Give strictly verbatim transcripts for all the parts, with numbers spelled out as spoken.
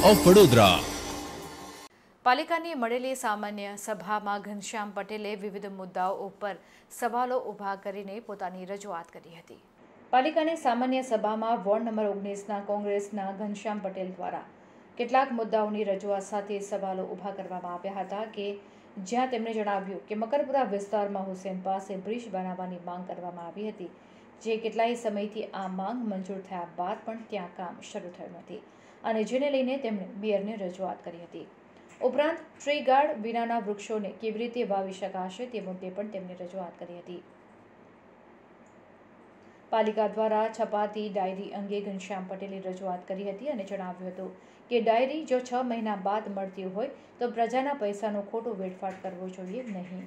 Of Vadodara. પાલિકાની મળેલી સામાન્ય સભામાં ઘનશ્યામ પટેલે વિવિધ મુદ્દાઓ ઉપર સવાલો ઊભા કરીને પોતાની રજૂઆત કરી હતી. પાલિકાની સામાન્ય સભામાં વોર્ડ નંબર ઓગણીસના કોંગ્રેસના ઘનશ્યામ પટેલ દ્વારા કેટલાક મુદ્દાઓની રજૂઆત સાથે સવાલો ઊભા કરવામાં આવ્યા હતા કે જ્યાં તેમણે જણાવ્યું કે મકરપુરા વિસ્તારમાં હુસેન પાસે બ્રિજ બનાવવાની માંગ કરવામાં આવી હતી, જે કેટલાય સમયથી આ માંગ મંજૂર થયા બાદ પણ ત્યાં કામ શરૂ થયું નથી અને જેને લઈને તેમણે મેયરને રજૂઆત કરી હતી. ઉપરાંત ટ્રી ગાર્ડ વિનાના વૃક્ષોને કેવી રીતે વાવી શકાશે તે મુદ્દે પણ તેમણે રજૂઆત કરી હતી. પાલિકા દ્વારા છપાતી ડાયરી અંગે ઘનશ્યામ પટેલે રજૂઆત કરી હતી અને જણાવ્યું હતું કે ડાયરી જો છ મહિના બાદ મળતી હોય તો પ્રજાના પૈસાનો ખોટો વેડફાટ કરવો જોઈએ નહીં.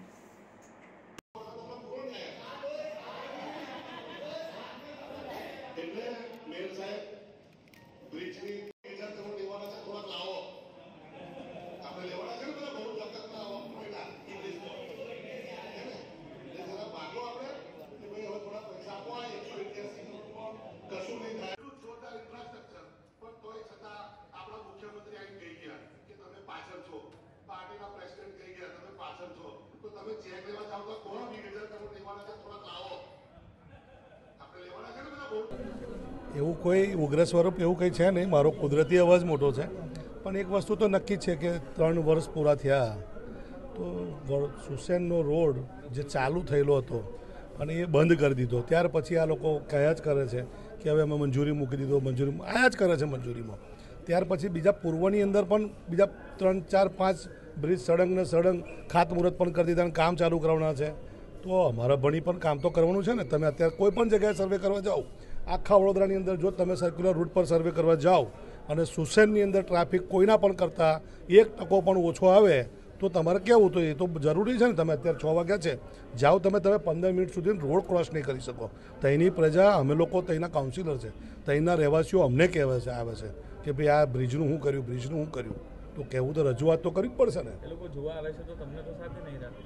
એવું કોઈ ઉગ્ર સ્વરૂપ એવું કંઈ છે નહીં. મારો કુદરતી અવાજ મોટો છે, પણ એક વસ્તુ તો નક્કી છે કે ત્રણ વર્ષ પૂરા થયા તો હુસેનનો રોડ જે ચાલુ થયેલો હતો અને એ બંધ કરી દીધો. ત્યાર પછી આ લોકો કહ્યા જ કરે છે કે હવે અમે મંજૂરી મૂકી દીધો, મંજૂરી આયા જ કરે છે મંજૂરીમાં. ત્યાર પછી બીજા પૂર્વની અંદર પણ બીજા ત્રણ ચાર પાંચ બ્રિજ સળંગ ને સળંગ ખાતમુહૂર્ત પણ કરી દીધા અને કામ ચાલુ કરવાના છે. તો અમારા ભણી પણ કામ તો કરવાનું છે ને. તમે અત્યારે કોઈ પણ જગ્યાએ સર્વે કરવા જાઓ, આખા વડોદરાની અંદર જો તમે સર્ક્યુલર રૂટ પર સર્વે કરવા જાઓ અને સુસેનની અંદર ટ્રાફિક કોઈના પણ કરતાં એક ટકો પણ ઓછો આવે તો તમારે કહેવું તો એ તો જરૂરી છે ને. તમે અત્યારે છ વાગ્યા છે, જાઓ તમે તમે પંદર મિનિટ સુધી રોડ ક્રોસ નહીં કરી શકો. ત્યાંની પ્રજા, અમે લોકો ત્યાંના કાઉન્સિલર છે, ત્યાંના રહેવાસીઓ અમને કહેવા છે આવે છે કે ભાઈ આ બ્રિજનું શું કર્યું, બ્રિજનું શું કર્યું. તો કહેવું તો રજૂઆત તો કરવી જ પડશે ને. એ લોકો જોવા આવે છે તો તમને તો સાથે નહીં રાખે.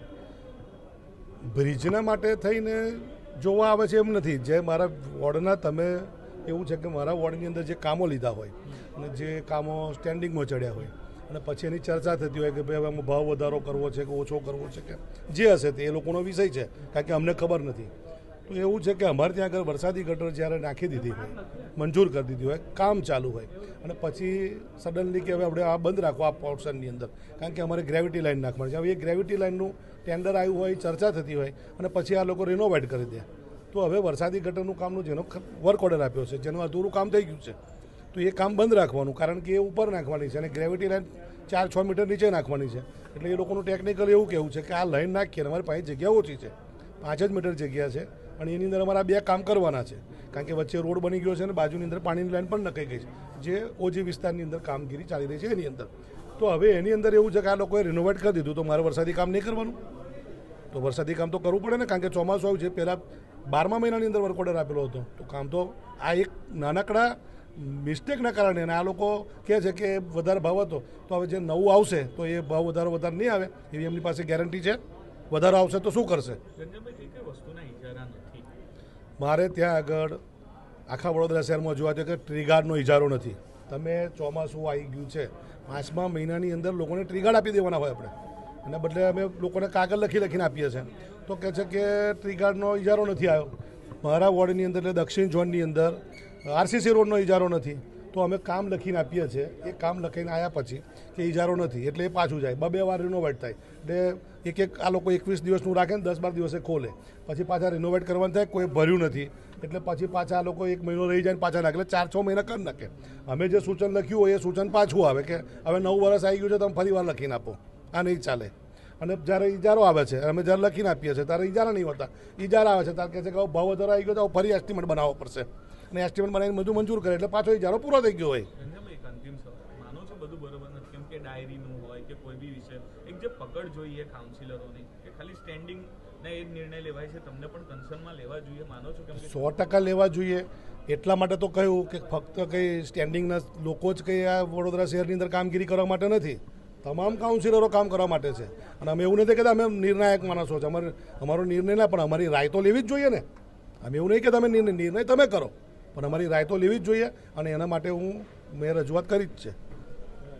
બ્રિજના માટે થઈને જોવા આવે છે એમ નથી. જે મારા વોર્ડના તમે એવું છે કે મારા વોર્ડની અંદર જે કામો લીધા હોય અને જે કામો સ્ટેન્ડિંગમાં ચડ્યા હોય અને પછી એની ચર્ચા થતી હોય કે ભાઈ હવે આમાં ભાવ વધારો કરવો છે કે ઓછો કરવો છે કે જે હશે તે એ લોકોનો વિષય છે, કારણ કે અમને ખબર નથી. તો એવું છે કે અમારે ત્યાં આગળ વરસાદી ગટર જ્યારે નાખી દીધી હોય, મંજૂર કરી દીધી હોય, કામ ચાલુ હોય અને પછી સડનલી કે હવે આપણે આ બંધ રાખો આ પોર્શનની અંદર, કારણ કે અમારે ગ્રેવિટી લાઇન નાખવાની છે. હવે એ ગ્રેવિટી લાઇનનું ટેન્ડર આવ્યું હોય, ચર્ચા થતી હોય અને પછી આ લોકો રિનોવેટ કરી દે. તો હવે વરસાદી ગટરનું કામનું જેનો વર્ક ઓર્ડર આપ્યો છે, જેનું અધૂરું કામ થઈ ગયું છે, તો એ કામ બંધ રાખવાનું, કારણ કે એ ઉપર નાખવાની છે અને ગ્રેવિટી લાઇન ચાર છ મીટર નીચે નાખવાની છે. એટલે એ લોકોનું ટેકનિકલ એવું કહેવું છે કે આ લાઇન નાખીએ, અમારી પાસે જગ્યા ઓછી છે, પાંચ જ મીટર જગ્યા છે અને એની અંદર અમારા બે કામ કરવાના છે, કારણ કે વચ્ચે રોડ બની ગયો છે અને બાજુની અંદર પાણીની લાઇન પણ નખાઈ ગઈ છે, જે ઓજી વિસ્તારની અંદર કામગીરી ચાલી રહી છે એની અંદર. તો હવે એની અંદર એવું છે કે આ લોકોએ રિનોવેટ કરી દીધું, તો મારે વરસાદી કામ નહીં કરવાનું. તો વરસાદી કામ તો કરવું પડે ને, કારણ કે ચોમાસું આવ્યું છે. પહેલાં બારમા મહિનાની અંદર વર્ક ઓર્ડર આપેલો હતો. તો કામ તો આ એક નાનકડા મિસ્ટેકના કારણે અને આ લોકો કહે છે કે વધારે ભાવ હતો, તો હવે જે નવું આવશે તો એ ભાવ વધારો વધારે નહીં આવે એવી એમની પાસે ગેરંટી છે. વધારો આવશે તો શું કરશે? મારે ત્યાં આગળ આખા વડોદરા શહેરમાં જોવા છે કે ટ્રીગાર્ડનો ઇજારો નથી. તમે ચોમાસું આવી ગયું છે, પાંચમા મહિનાની અંદર લોકોને ટ્રીગાર્ડ આપી દેવાના હોય આપણે, અને બદલે અમે લોકોને કાગળ લખી લખીને આપીએ છીએ. તો કહે છે કે ટ્રીગાર્ડનો ઇજારો નથી આવ્યો. મારા વોર્ડની અંદર એટલે દક્ષિણ ઝોનની અંદર આરસીસી રોડનો ઇજારો નથી. તો અમે કામ લખીને આપીએ છીએ. એ કામ લખીને આવ્યા પછી કે ઇજારો નથી એટલે એ પાછું જાય, બે વાર રિનોવેટ થાય. એટલે એક એક આ લોકો એકવીસ દિવસનું રાખે ને દસ બાર દિવસે ખોલે, પછી પાછા રિનોવેટ કરવાનું થાય, કોઈ ભર્યું નથી એટલે પછી પાછા આ લોકો એક મહિનો રહી જાય ને પાછા નાખે, એટલે ચાર છ મહિના કરી નાખે. અમે જે સૂચન લખ્યું હોય એ સૂચન પાછું આવે કે હવે નવું વર્ષ આવી ગયું છે, તમે ફરી વાર લખીને આપો, આ નહીં ચાલે. અને જ્યારે ઇજારો આવે છે, અમે જ્યારે લખીને આપીએ છીએ ત્યારે ઇજારા નહીં હોતા. ઇજારા આવે છે ત્યારે કહે છે કે ભાવ વધારો આવી ગયો તો ફરી એસ્ટિમેટ બનાવવો પડશે, અને એસ્ટિમેટ બનાવીને બધું મંજૂર કરે એટલે પાછો ઇજારો પૂરો થઈ ગયો હોય. માનો છો બધું બરોબર નથી, કેમ કે ડાયરીનું હોય કે કોઈ બી વિષય એક જે પકડ જોઈએ કાઉન્સિલરોની કે ખાલી સ્ટેન્ડિંગ ને એ નિર્ણય લેવાય છે, તમને પણ કન્સર્નમાં લેવા જોઈએ, માનો છો? કેમ કે સો ટકા લેવા જોઈએ. એટલા માટે તો કહ્યું કે ફક્ત કંઈ સ્ટેન્ડિંગના લોકો જ કંઈ આ વડોદરા શહેરની અંદર કામગીરી કરવા માટે નથી, તમામ કાઉન્સિલરો કામ કરવા માટે છે. અને અમે એવું નથી કહેતા અમે નિર્ણાયક માણસો છે, અમારે અમારો નિર્ણય ના, પણ અમારી રાય તો લેવી જ જોઈએ ને. અમે એવું નહીં કે તમે નિર્ણય નિર્ણય તમે કરો, પણ અમારી રાય તો લેવી જ જોઈએ અને એના માટે હું મેં રજૂઆત કરી જ છે.